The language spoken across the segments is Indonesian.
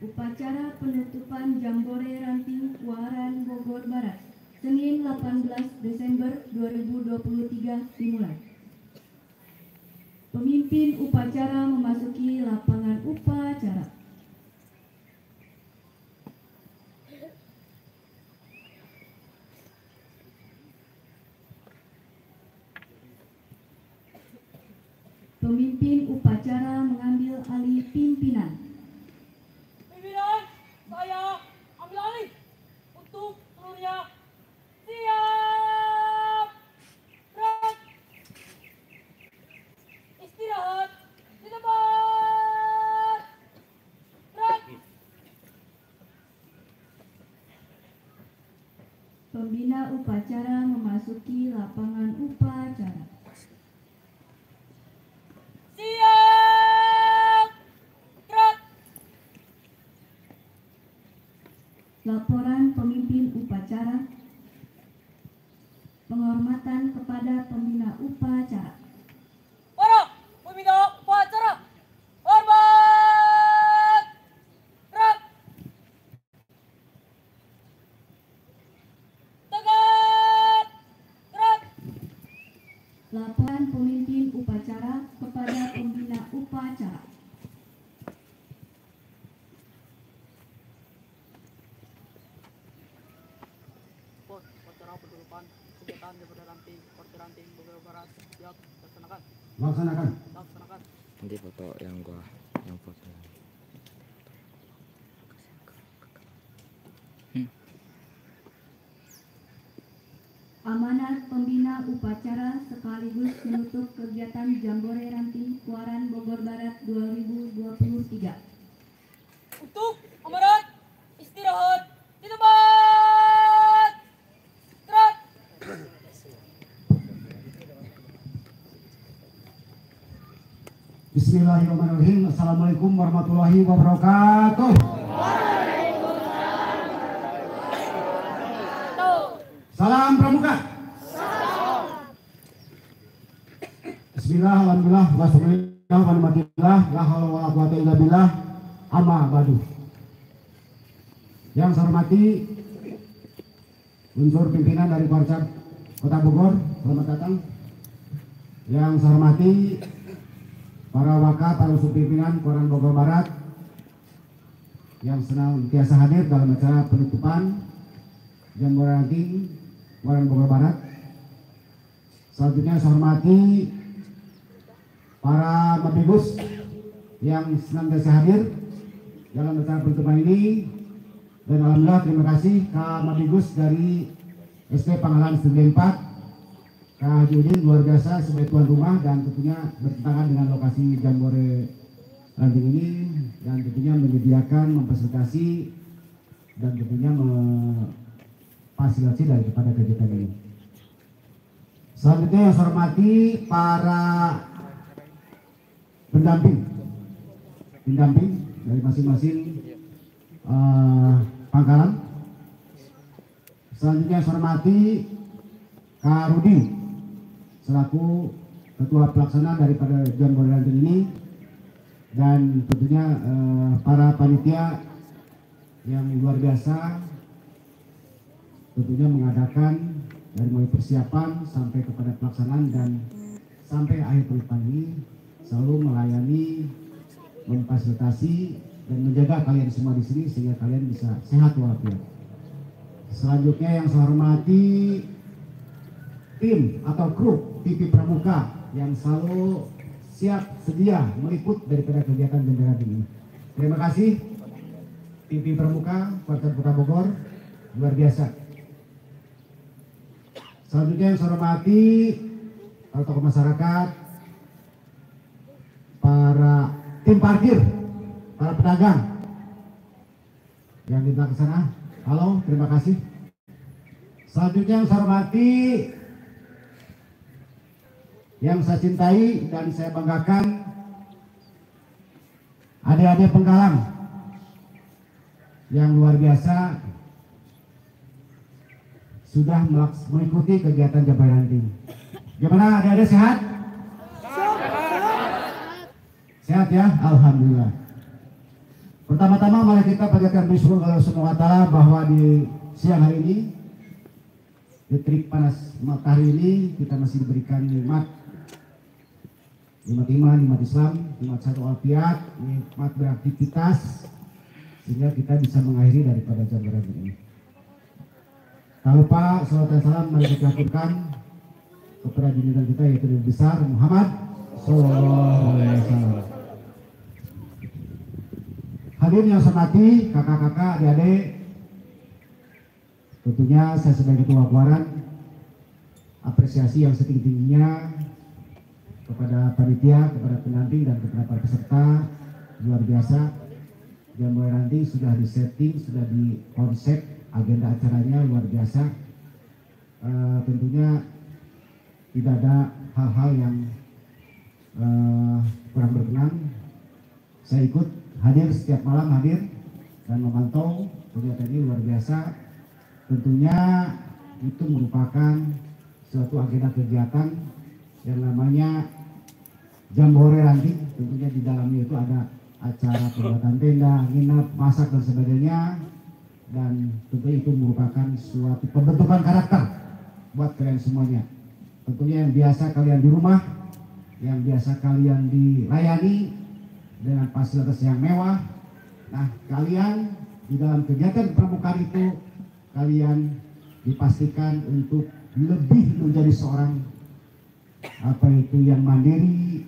Upacara penutupan Jambore Ranting Kuaran Bogor Barat, Senin 18 Desember 2023 dimulai. Pemimpin upacara memasuki lapangan upacara. Pemimpin upacara mengambil alih pimpinan. Pimpinan, saya ambil alih untuk seluruhnya. Siap! Gerak! Istirahat di tempat! Gerak! Pembina upacara memasuki lapangan upacara. Siap! Gerak! Laporan pemimpin upacara. Penghormatan kepada pembina upacara. Para pembina upacara, hormat! Gerak! Tegak! Gerak! Laporan pemimpin upacara kepada pembina upacara. Upacara penutupan kegiatan Jambore Ranting Partai Ranting Bogor Barat siap laksanakan. Laksanakan. Nanti foto yang foto. Amanat pembina upacara sekaligus menutup kegiatan Jambore Ranting Kuaran Bogor Barat 2023. Untuk amanat istirahat di tempat. Gerak! Bismillahirrahmanirrahim. Assalamualaikum warahmatullahi wabarakatuh. Salam pramuka. Bismillah, alhamdulillah, wassallallahu ala matillah, la haula wala quwata illa billah, amma ba'du. Yang saya hormati unsur pimpinan dari Korcap Kota Bogor, selamat datang. Yang saya hormati para wakil, para unsur pimpinan Koran Bogor Barat yang senantiasa hadir dalam acara penutupan Jambore Ranting Koran Bogor Barat. Selanjutnya saya hormati para mabibus yang senantiasa hadir dalam acara penutupan ini, dan alhamdulillah terima kasih Kak Mabibus dari SD Pangkalan Studi 4, Kak Haji Udin luar biasa sebagai tuan rumah dan tentunya bertentangan dengan lokasi Jambore Ranting ini, dan tentunya menyediakan, memfasilitasi dan tentunya fasilitasi daripada kegiatan ini. Selanjutnya yang saya hormati para pendamping dari masing-masing pangkalan. Selanjutnya yang saya hormati Kak Rudi selaku ketua pelaksana daripada Jambore Ranting ini, dan tentunya para panitia yang luar biasa tentunya mengadakan dari mulai persiapan sampai kepada pelaksanaan dan sampai akhir penutupan ini selalu melayani, memfasilitasi dan menjaga kalian semua di sini sehingga kalian bisa sehat walafiat. Selanjutnya yang saya hormati tim atau kru TV Pramuka yang selalu siap sedia meliput daripada kegiatan Jambore Ranting ini. Terima kasih TV Pramuka Kota Bogor, luar biasa. Selanjutnya yang saya hormati para tokoh masyarakat, para tim parkir, para pedagang yang kita ke sana. Halo, terima kasih. Selanjutnya yang saya hormati, yang saya cintai dan saya banggakan, adik-adik Penggalang yang luar biasa sudah mengikuti kegiatan Jambore Ranting. Gimana adik-adik, sehat? Sehat ya, alhamdulillah. Pertama-tama mari kita panjatkan bersyukur kepada Allah Subhanahu wa taala bahwa di siang hari ini, di terik panas matahari ini, kita masih diberikan nikmat iman, nikmat Islam, nikmat satu alfiat, nikmat beraktivitas, sehingga kita bisa mengakhiri daripada jalan ini. Tak lupa salawat dan salam mari kita lakukan kepada junjungan kita yaitu Nabi besar Muhammad Sallallahu Alaihi Wasallam. Hadirin yang saya hormati, kakak-kakak, adik-adik, tentunya saya sebagai ketua Kuaran apresiasi yang setinggi-tingginya kepada panitia, kepada pendamping dan kepada para peserta. Luar biasa, Jambore Ranting sudah disetting, sudah di konsep agenda acaranya luar biasa. Tentunya tidak ada hal-hal yang kurang berkenan. Saya ikut hadir setiap malam, hadir dan memantau kegiatan ini luar biasa. Tentunya itu merupakan suatu agenda kegiatan yang namanya Jambore Ranting. Tentunya di dalamnya itu ada acara pembuatan tenda, nginap, masak dan sebagainya. Dan tentunya itu merupakan suatu pembentukan karakter buat kalian semuanya. Tentunya yang biasa kalian di rumah, yang biasa kalian dilayani dengan fasilitas yang mewah. Nah, kalian di dalam kegiatan pramukaan itu kalian dipastikan untuk lebih menjadi seorang yang mandiri,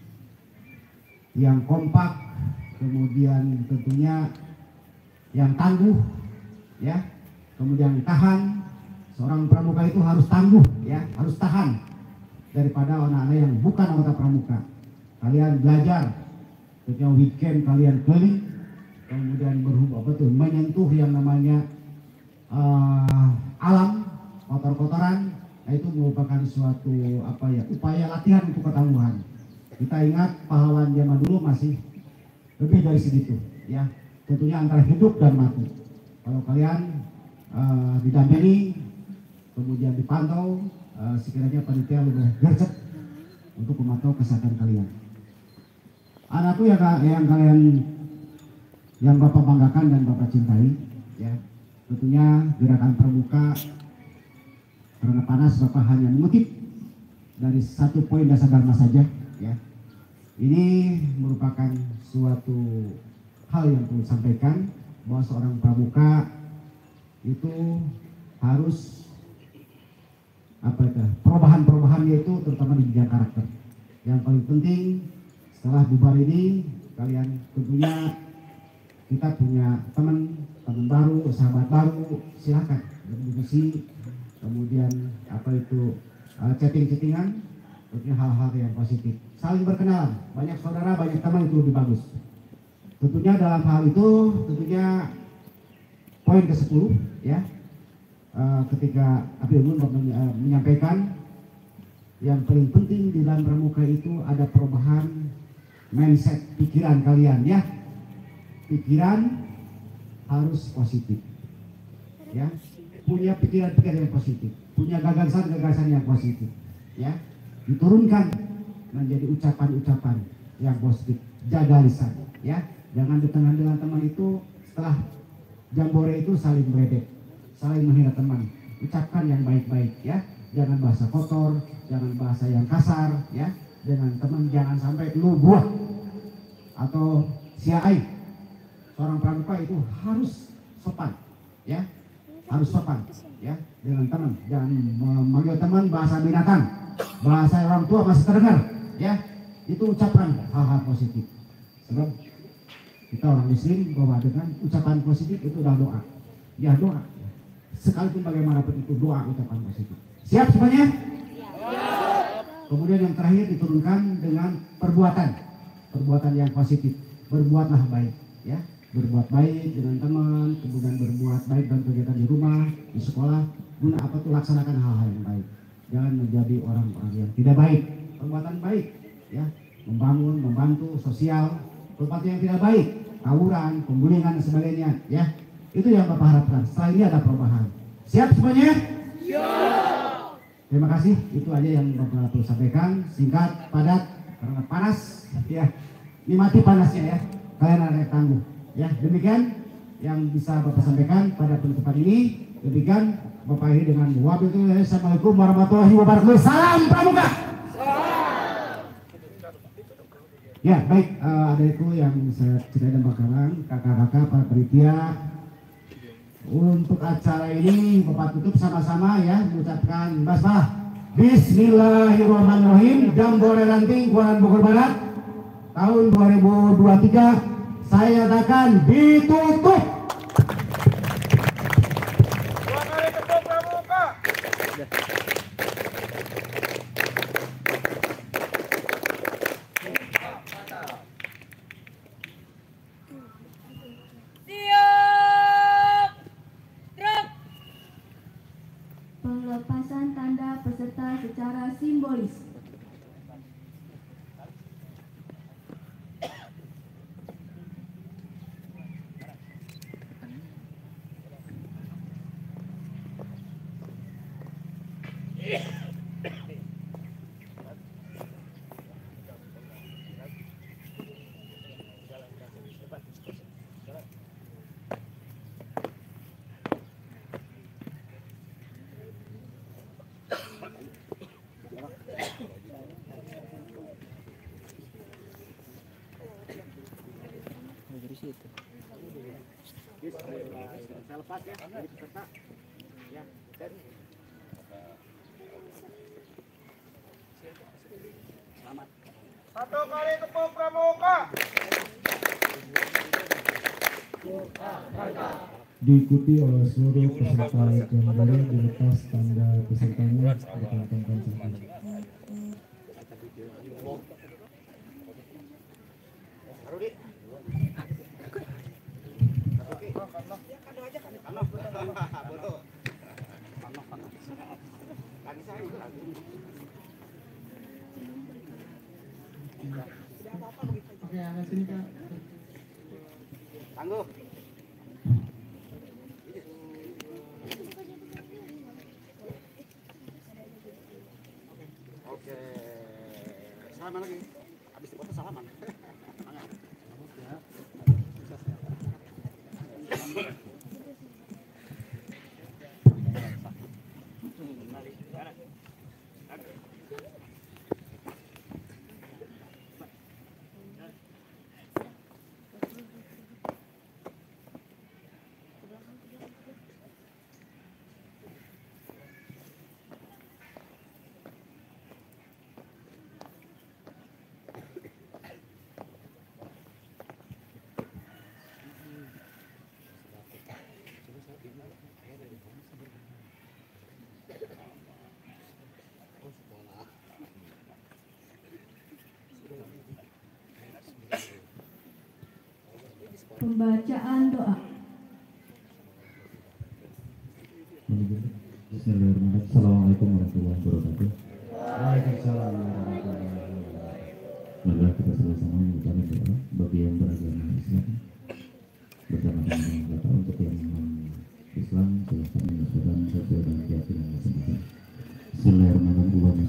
yang kompak, kemudian tentunya yang tangguh, ya, kemudian tahan. Seorang pramuka itu harus tangguh, ya, harus tahan daripada anak-anak yang bukan anggota pramuka. Kalian belajar, ketika weekend kalian keliling, kemudian menyentuh yang namanya alam, kotor-kotoran. Nah, itu merupakan suatu upaya latihan untuk ketangguhan. Kita ingat pahlawan zaman dulu masih lebih dari segitu, ya. Tentunya antara hidup dan mati. Kalau kalian didampingi, kemudian dipantau, sekiranya panitia lebih gercep untuk memantau kesehatan kalian. Anakku yang kalian, yang Bapak banggakan dan Bapak cintai, ya. Tentunya gerakan pramuka karena panas, Bapak hanya mengutip dari satu poin dasar dharma saja, ya. Ini merupakan suatu hal yang perlu disampaikan bahwa seorang pramuka itu harus perubahan-perubahannya itu terutama di bidang karakter. Yang paling penting setelah bubar ini, kalian tentunya kita punya teman baru, sahabat baru, silakan berdiskusi, kemudian chatting-chattingan, tentunya hal-hal yang positif, saling berkenalan, banyak saudara, banyak teman, itu lebih bagus. Tentunya dalam hal itu, tentunya poin ke-10, ya, ketika Abdul menyampaikan yang paling penting di dalam pramuka itu ada perubahan mindset pikiran kalian, ya. Pikiran harus positif, ya. Punya pikiran-pikiran yang positif, punya gagasan-gagasan yang positif, ya. Diturunkan menjadi ucapan-ucapan yang positif. Jaga lisan, ya. Jangan di tengah dengan teman itu setelah jambore itu saling meledek, saling menghina teman. Ucapkan yang baik-baik, ya. Jangan bahasa kotor, jangan bahasa yang kasar, ya. Dengan teman jangan sampai lu buah atau siai. Seorang pramuka itu harus sopan, ya. Harus sopan, ya, dengan teman. Jangan memanggil teman bahasa binatang, bahasa orang tua masih terdengar, ya. Itu ucapan hal-hal positif. Sebab kita orang Muslim bahwa dengan ucapan positif itu adalah doa. Ya, doa. Sekalipun bagaimanapun itu doa, ucapan positif. Siap semuanya? Kemudian yang terakhir diturunkan dengan perbuatan. Perbuatan yang positif. Berbuatlah baik, ya. Berbuat baik dengan teman, kemudian berbuat baik dalam kegiatan di rumah, di sekolah. Guna apa tuh? Laksanakan hal-hal yang baik. Jangan menjadi orang-orang yang tidak baik. Perbuatan baik, ya. Membangun, membantu, sosial. Perbuatan yang tidak baik, tawuran, pembulian dan sebagainya, ya. Itu yang Bapak harapkan. Setelah ini ada perubahan. Siap semuanya? Siap. Terima kasih. Itu aja yang Bapak perlu sampaikan. Singkat, padat, karena panas, ya. Nikmati panasnya, ya. Kalian akan tangguh. Ya, demikian yang bisa Bapak sampaikan pada penutupan ini. Demikian Bapak ini dengan wabillahi. Assalamualaikum warahmatullahi wabarakatuh. Salam Pramuka. Ya, baik, adikku yang saya cintai dan bakalan, kakak-kakak, para panitia. Untuk acara ini Bapak tutup sama-sama ya, mengucapkan basmalah. Bismillahirrahmanirrahim. Jambore Ranting Kuaran Bogor Barat tahun 2023 saya nyatakan ditutup. Pelepasan tanda peserta secara simbolis. Saya lepas ya, dari peserta. Ya, selamat. Satu kali tepuk pramuka. Diikuti oleh seluruh peserta jambore dilepas tanda pesertanya rekan-rekan sekalian. Oke, angkat sini Kak. Tangguh. Oke. Salaman lagi. Habis foto salaman. Pembacaan doa. Bismillahirrahmanirrahim. Assalamualaikum warahmatullahi wabarakatuh. Waalaikumsalam warahmatullahi wabarakatuh. Marilah kita sama-sama mengucapkan doa bagi yang beragama Islam bersama-sama dengan kita untuk yang Islam silahkan menyesuaikan sesuai dengan keyakinan masing-masing. Bismillahirrahmanirrahim.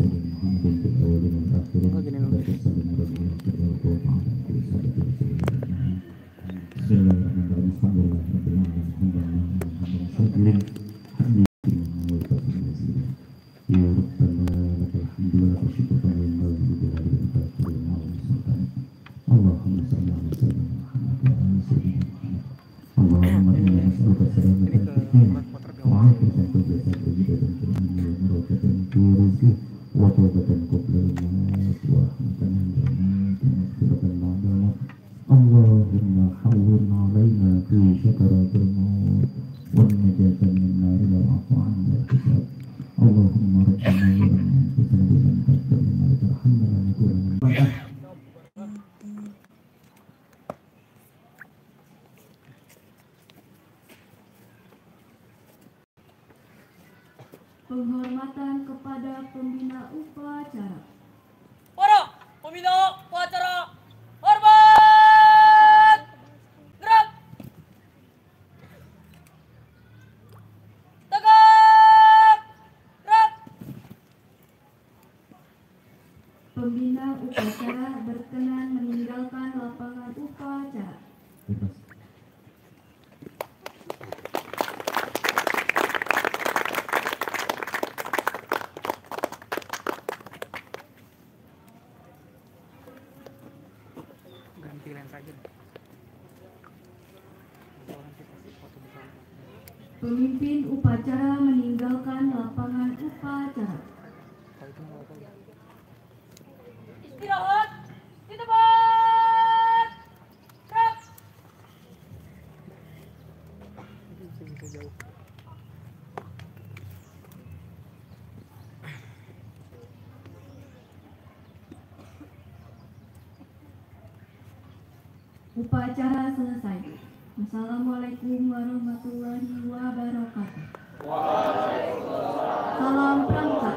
Allahumma inna nas'aluka salamatan fid din wa 'afiyatan fil jasad wa hidayatan fil amri wa barakatan fil rizqi wa tawbatan qabla al-maut wa rahmatan 'inda al-maut wa maghfiratan ba'da al-maut. Allahumma hawwin 'alaina fi sakaratil maut wa najatan min nar wa 'afwan 'anil hisab. Allahumma rabbana wa anfusana bi man taqabbal wa tarhamna wa nakuna min Penghormatan kepada pembina upacara. Para pembina upacara, hormat! Gerak! Tegak! Gerak! Pembina upacara berkenan meninggalkan lapangan upacara. Bebas. Ganti lens aja. Nanti pasti foto bersama. Pemimpin upacara meninggalkan lapangan upacara. Kalau itu nggak tahu. Istirahat di tempat. Gerak. Itu bisa jauh. Upacara selesai. Assalamualaikum warahmatullahi wabarakatuh. Salam pramuka.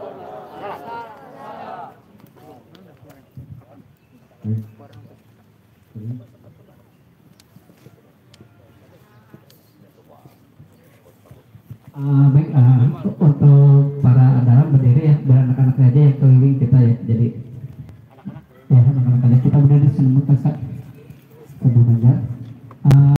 Baik, untuk para dalam berdiri ya, biar anak-anak aja yang keliling kita ya. Jadi ya anak-anak aja kita berdiri semua